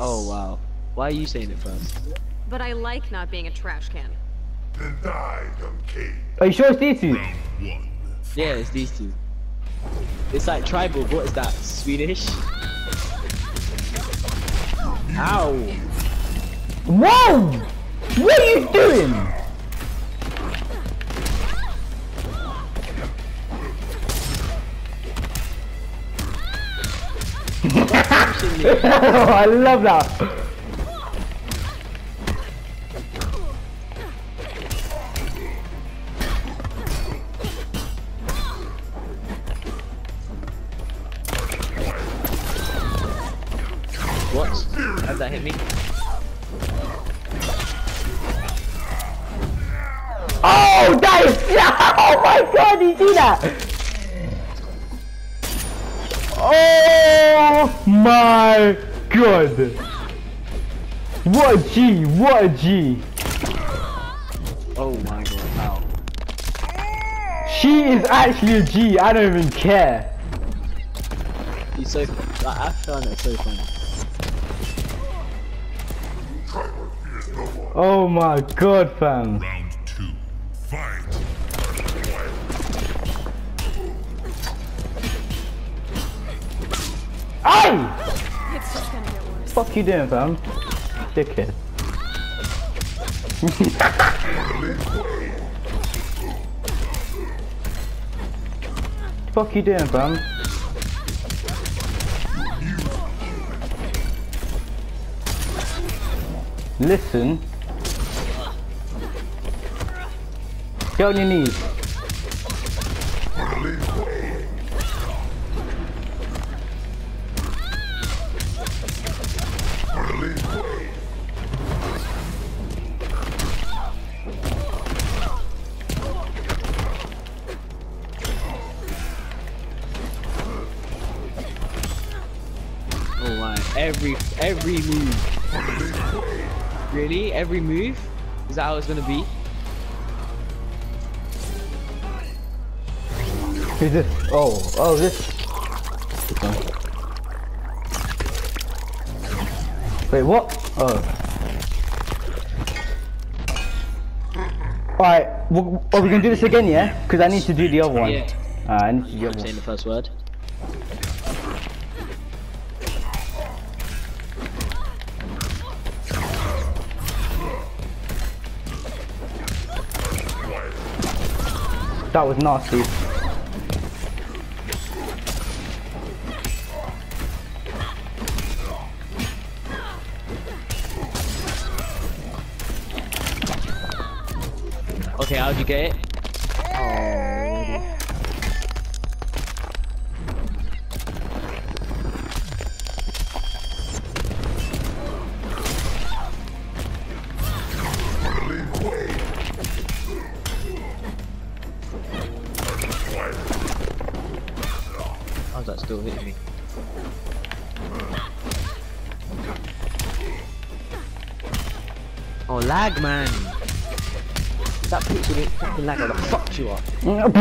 Oh wow. Why are you saying it first? But I like not being a trash can. Denied, Uncaged. Are you sure it's these two? Round one. Yeah, it's these two. It's like tribal. What is that? Swedish? Ow! Whoa! What are you doing? Oh, I love that. What? How'd that hit me? Oh, that is... Oh my god, did you see that? Oh my god. What a G, what a G. Oh my god, wow. She is actually a G, I don't even care. He's so... Like, I find that so funny. Oh my god, fam. Round two. Fight. Aye! It's just gonna get worse. Fuck you doing, fam? Dickhead. Fuck you doing, fam? Listen. Get on your knees. Oh my, every move. Really? Every move? Is that how it's gonna be? Who's this? Oh, this. Wait, what? Oh. Alright, are we gonna do this again, yeah? Because I need to do the other one. Yeah. I need to do the I'm other saying one. the first word. That was nasty. Okay, how'd you get it? How's that still hitting me? Oh, lag, man! That pixel didn't fucking lag, like fucked you up.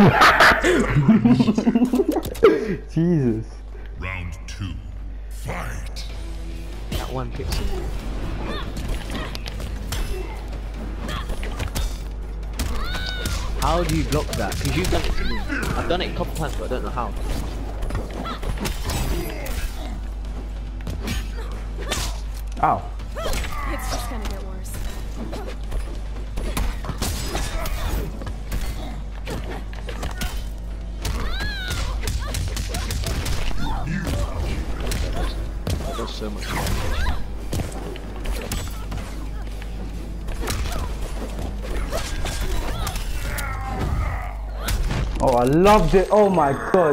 Jesus. Round two. Fight. That one pixel. How do you block that? Because you've done it to me. I've done it a couple times, but I don't know how. Ow. It's just gonna get worse. That does so much damage. Oh, I loved it. Oh my god.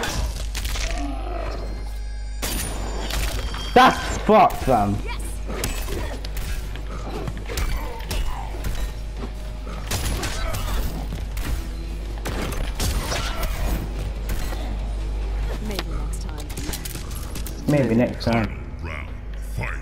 That's fucked, fam. Maybe next time. Maybe next time. Round. Fight.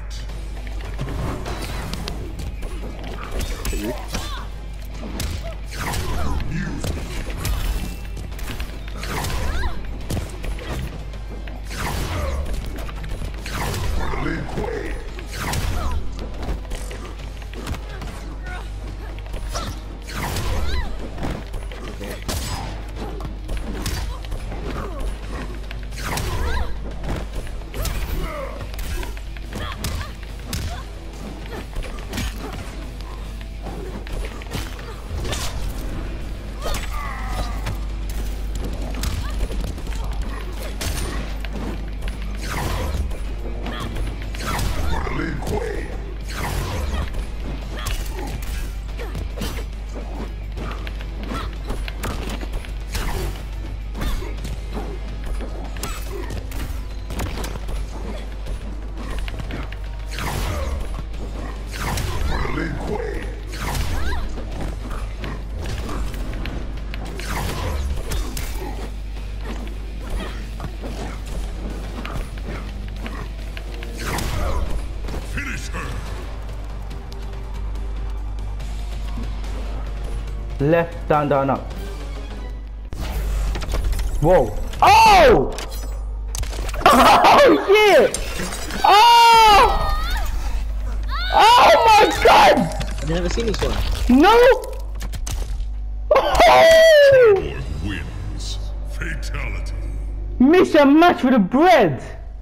Finish her. Left, down, down, up. Whoa. Oh! Oh shit! Oh! Oh my god! I've never seen this one. No! Oh! Or wins. Fatality. Miss a match with a bread!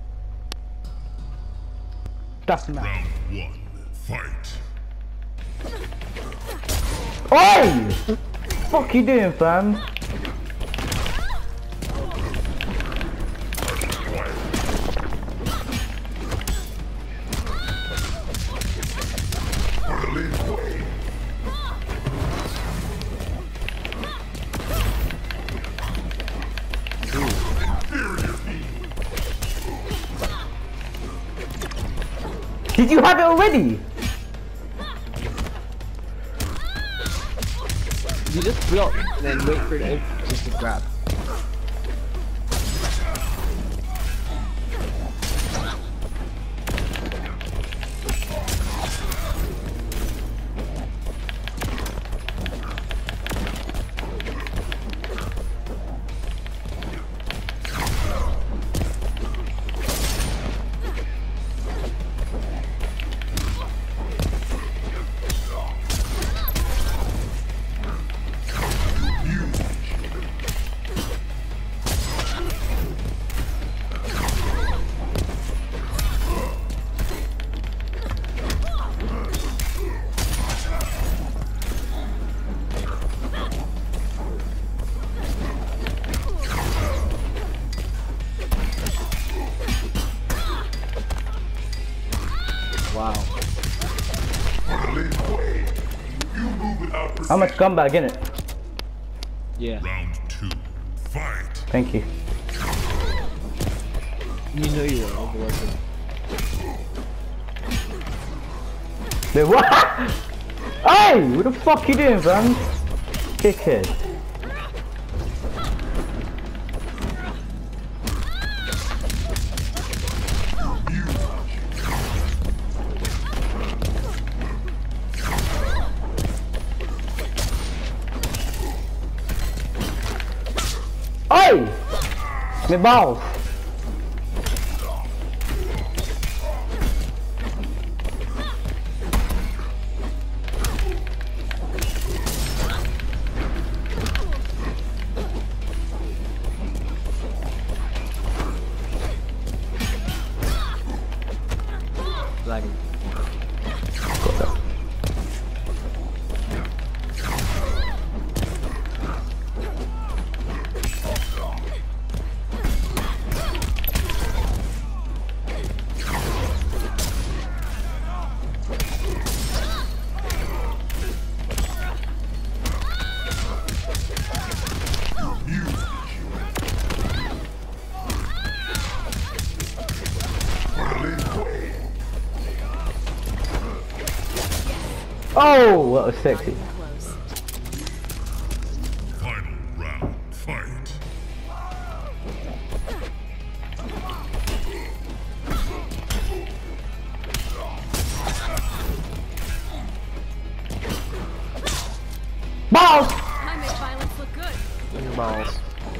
That's mad. Round 1. Fight. Oi! Fuck you doing, fam? Did you have it already? You just block and then wait for it just to grab. Wow. How much comeback in it? Yeah. Round 2. Fight. Thank you. You know you are, otherwise. Wait, what? Hey! What the fuck you doing, fam? Dickhead. Hey! My balls. Lagging. Oh, that was sexy. Close. Final round. Fight. Balls! I make violence look good. On your balls.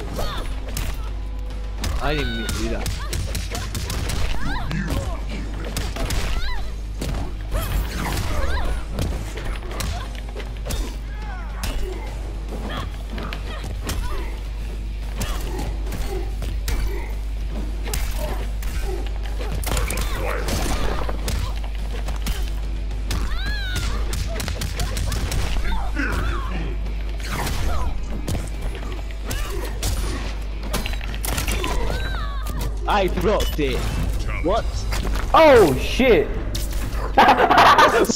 I didn't mean to do that. I dropped it. What? Oh shit! What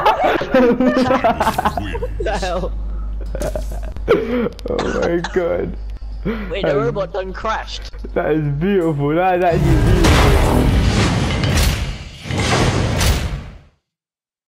the hell? Oh my god. Wait, the robot done crashed. That is beautiful. That is actually beautiful.